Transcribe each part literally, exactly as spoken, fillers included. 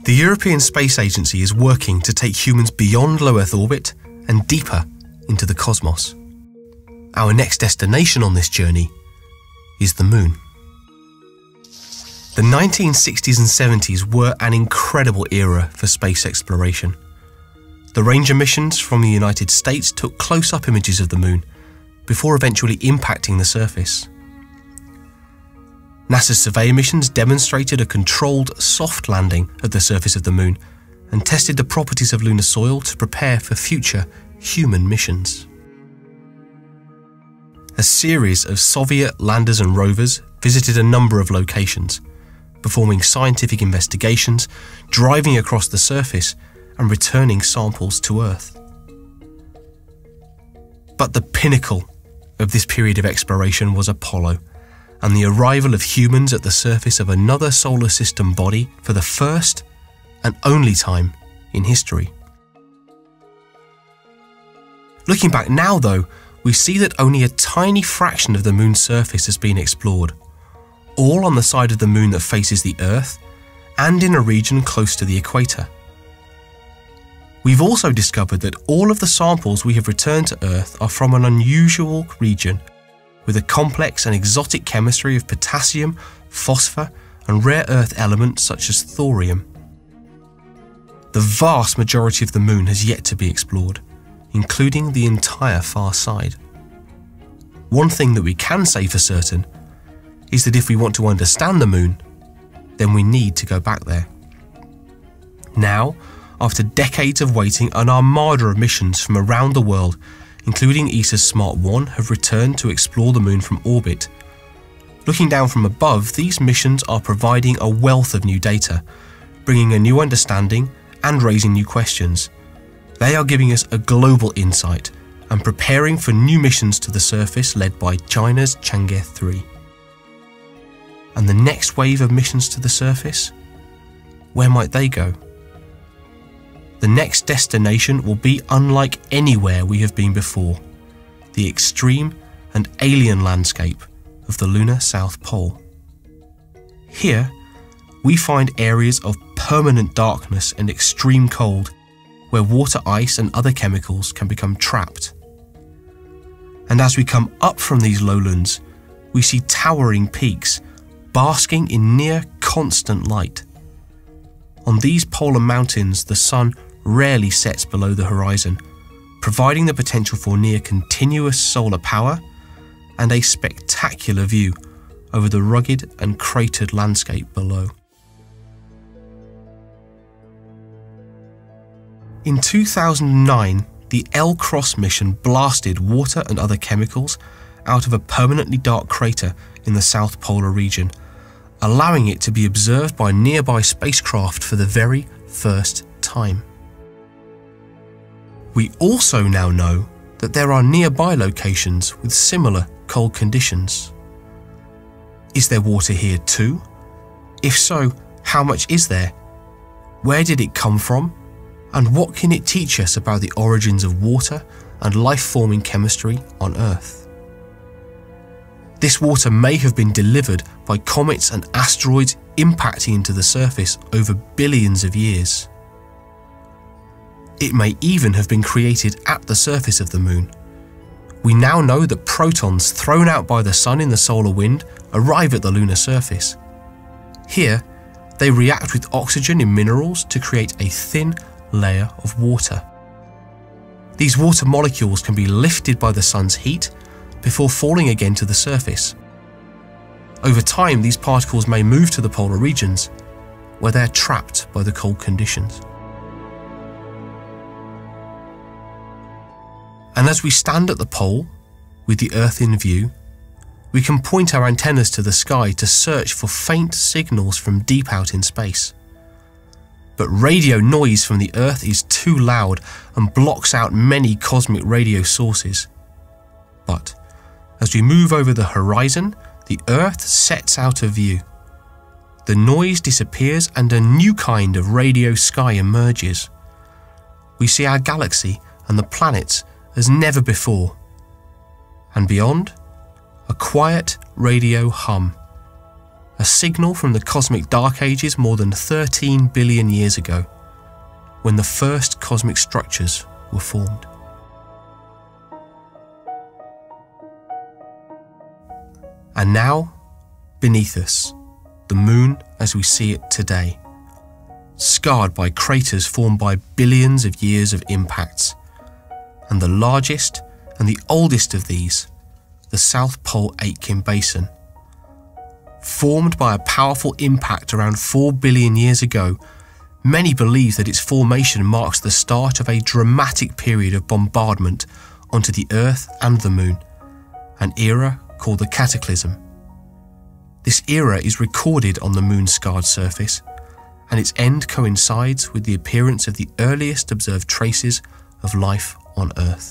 The European Space Agency is working to take humans beyond low Earth orbit and deeper into the cosmos. Our next destination on this journey is the Moon. The nineteen sixties and seventies were an incredible era for space exploration. The Ranger missions from the United States took close-up images of the Moon before eventually impacting the surface. NASA's Surveyor missions demonstrated a controlled soft landing at the surface of the Moon and tested the properties of lunar soil to prepare for future human missions. A series of Soviet landers and rovers visited a number of locations, performing scientific investigations, driving across the surface, and returning samples to Earth. But the pinnacle of this period of exploration was Apollo, and the arrival of humans at the surface of another solar system body for the first and only time in history. Looking back now, though, we see that only a tiny fraction of the Moon's surface has been explored, all on the side of the Moon that faces the Earth and in a region close to the equator. We've also discovered that all of the samples we have returned to Earth are from an unusual region with a complex and exotic chemistry of potassium, phosphor, and rare earth elements such as thorium. The vast majority of the Moon has yet to be explored, including the entire far side. One thing that we can say for certain is that if we want to understand the Moon, then we need to go back there. Now, after decades of waiting, an armada of missions from around the world, including E S A's Smart one, have returned to explore the Moon from orbit. Looking down from above, these missions are providing a wealth of new data, bringing a new understanding and raising new questions. They are giving us a global insight and preparing for new missions to the surface led by China's Chang'e three. And the next wave of missions to the surface? Where might they go? The next destination will be unlike anywhere we have been before, the extreme and alien landscape of the lunar South Pole. Here, we find areas of permanent darkness and extreme cold, where water ice and other chemicals can become trapped. And as we come up from these lowlands, we see towering peaks, basking in near constant light. On these polar mountains, the sun rarely sets below the horizon, providing the potential for near continuous solar power and a spectacular view over the rugged and cratered landscape below. In two thousand nine, the L CROSS mission blasted water and other chemicals out of a permanently dark crater in the South Polar region, allowing it to be observed by nearby spacecraft for the very first time. We also now know that there are nearby locations with similar cold conditions. Is there water here too? If so, how much is there? Where did it come from? And what can it teach us about the origins of water and life-forming chemistry on Earth? This water may have been delivered by comets and asteroids impacting into the surface over billions of years. It may even have been created at the surface of the Moon. We now know that protons thrown out by the Sun in the solar wind arrive at the lunar surface. Here, they react with oxygen in minerals to create a thin layer of water. These water molecules can be lifted by the Sun's heat before falling again to the surface. Over time, these particles may move to the polar regions, where they are trapped by the cold conditions. And as we stand at the pole, with the Earth in view, we can point our antennas to the sky to search for faint signals from deep out in space. But radio noise from the Earth is too loud and blocks out many cosmic radio sources. But as we move over the horizon, the Earth sets out of view. The noise disappears and a new kind of radio sky emerges. We see our galaxy and the planets as never before. And beyond, a quiet radio hum, a signal from the cosmic dark ages more than thirteen billion years ago, when the first cosmic structures were formed. And now, beneath us, the moon as we see it today, scarred by craters formed by billions of years of impacts, and the largest and the oldest of these, the South Pole Aitken Basin. Formed by a powerful impact around four billion years ago, many believe that its formation marks the start of a dramatic period of bombardment onto the Earth and the Moon, an era called the Cataclysm. This era is recorded on the Moon's scarred surface, and its end coincides with the appearance of the earliest observed traces of life on Earth.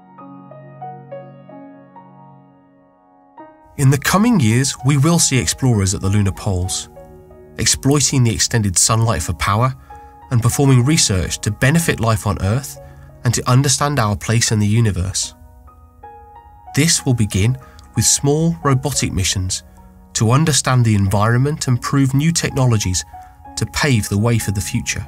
In the coming years, we will see explorers at the lunar poles, exploiting the extended sunlight for power and performing research to benefit life on Earth and to understand our place in the universe. This will begin with small robotic missions to understand the environment and prove new technologies to pave the way for the future.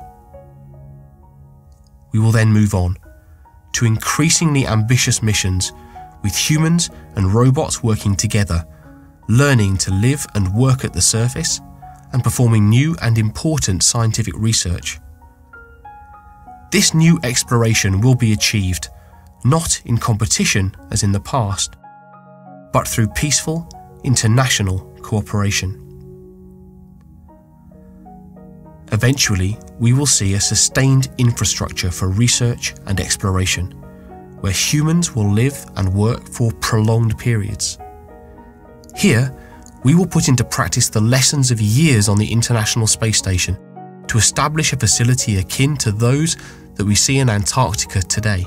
We will then move on to increasingly ambitious missions with humans and robots working together, learning to live and work at the surface and performing new and important scientific research. This new exploration will be achieved not in competition as in the past, but through peaceful, international cooperation. Eventually, we will see a sustained infrastructure for research and exploration, where humans will live and work for prolonged periods. Here, we will put into practice the lessons of years on the International Space Station to establish a facility akin to those that we see in Antarctica today.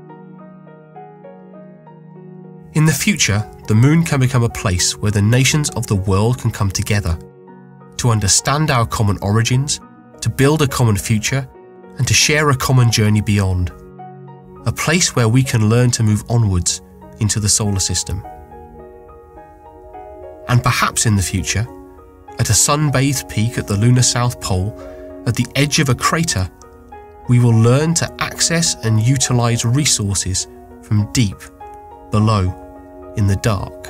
In the future, the Moon can become a place where the nations of the world can come together to understand our common origins, to build a common future, and to share a common journey beyond. A place where we can learn to move onwards into the solar system. And perhaps in the future, at a sun-bathed peak at the lunar South Pole, at the edge of a crater, we will learn to access and utilize resources from deep below in the dark.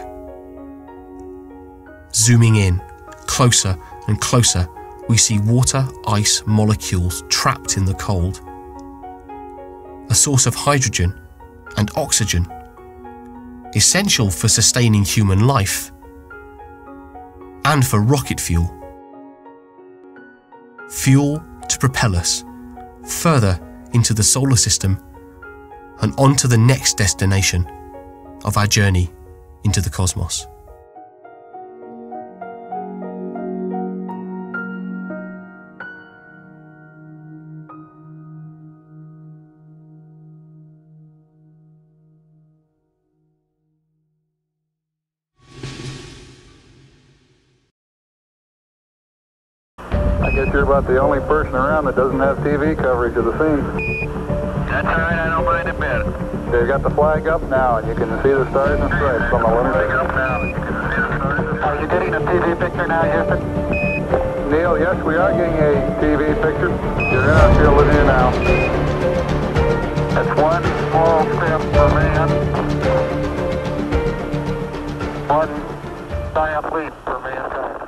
Zooming in, closer and closer, we see water ice molecules trapped in the cold. A source of hydrogen and oxygen, essential for sustaining human life and for rocket fuel. Fuel to propel us further into the solar system and on to the next destination of our journey into the cosmos. I guess you're about the only person around that doesn't have T V coverage of the scene. That's all right, I don't mind a bit. They've got the flag up now, and you can see the stars and stripes on the lunar Flag surface. up now, you can see the stars and stripes. Are you getting a T V picture now, Houston? Neil, yes, we are getting a T V picture. You're in our field of view now. That's one small step for man, one giant leap for mankind.